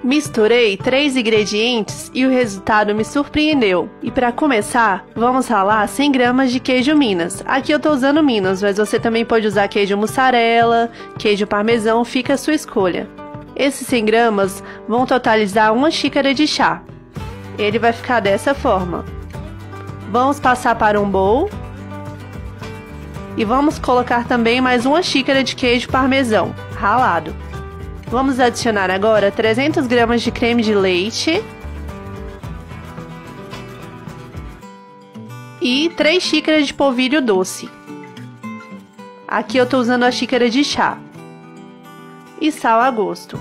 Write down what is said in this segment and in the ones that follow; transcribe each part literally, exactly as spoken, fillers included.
Misturei três ingredientes e o resultado me surpreendeu. E para começar, vamos ralar cem gramas de queijo Minas. Aqui eu tô usando Minas, mas você também pode usar queijo mussarela, queijo parmesão, fica a sua escolha. Esses cem gramas vão totalizar uma xícara de chá. Ele vai ficar dessa forma. Vamos passar para um bowl. E vamos colocar também mais uma xícara de queijo parmesão, ralado. Vamos adicionar agora trezentas gramas de creme de leite. E três xícaras de polvilho doce. Aqui eu estou usando a xícara de chá. E sal a gosto.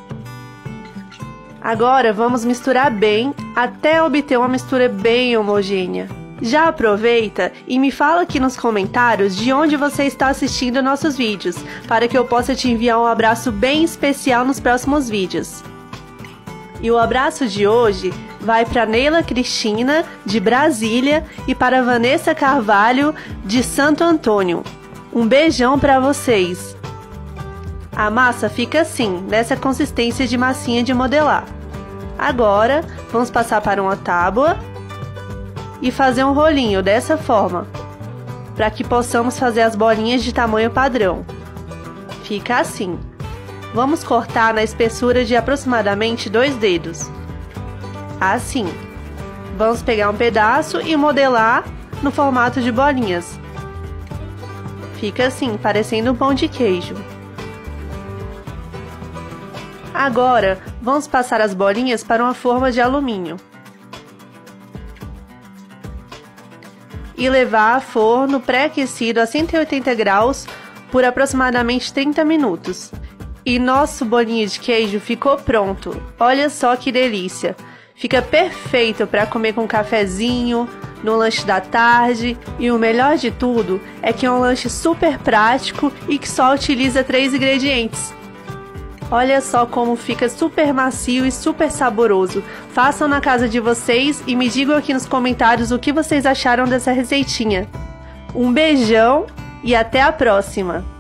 Agora vamos misturar bem até obter uma mistura bem homogênea. Já aproveita e me fala aqui nos comentários de onde você está assistindo nossos vídeos, para que eu possa te enviar um abraço bem especial nos próximos vídeos. E o abraço de hoje vai para Neila Cristina, de Brasília, e para Vanessa Carvalho, de Santo Antônio. Um beijão para vocês! A massa fica assim, nessa consistência de massinha de modelar. Agora, vamos passar para uma tábua e fazer um rolinho dessa forma, para que possamos fazer as bolinhas de tamanho padrão. Fica assim. Vamos cortar na espessura de aproximadamente dois dedos. Assim. Vamos pegar um pedaço e modelar no formato de bolinhas. Fica assim, parecendo um pão de queijo. Agora, vamos passar as bolinhas para uma forma de alumínio. E levar a forno pré-aquecido a cento e oitenta graus por aproximadamente trinta minutos. E nosso bolinho de queijo ficou pronto. Olha só que delícia! Fica perfeito para comer com um cafezinho, no lanche da tarde. E o melhor de tudo é que é um lanche super prático e que só utiliza três ingredientes. Olha só como fica super macio e super saboroso. Façam na casa de vocês e me digam aqui nos comentários o que vocês acharam dessa receitinha. Um beijão e até a próxima!